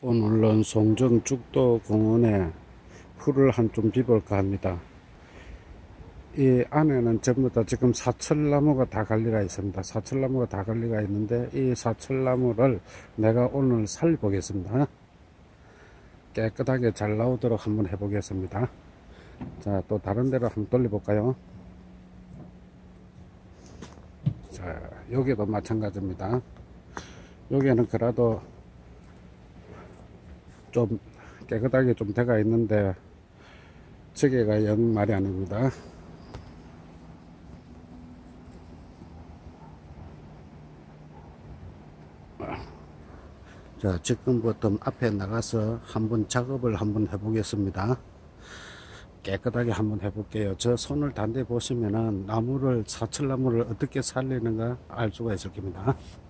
오늘은 송정 죽도공원에 풀을 한 좀 비볼까 합니다. 이 안에는 전부 다 지금 사철나무가 다 관리가 있습니다. 사철나무가 다 관리가 있는데 이 사철나무를 내가 오늘 살보겠습니다. 깨끗하게 잘 나오도록 한번 해보겠습니다. 자, 또 다른 데로 한번 돌려볼까요? 자, 여기도 마찬가지입니다. 여기는 그래도 좀 깨끗하게 좀 돼가 있는데 저게가 영 말이 아닙니다. 자, 지금부터 앞에 나가서 한번 작업을 한번 해보겠습니다. 깨끗하게 한번 해볼게요. 저 손을 단대 보시면은 나무를, 사철나무를 어떻게 살리는가 알 수가 있을 겁니다.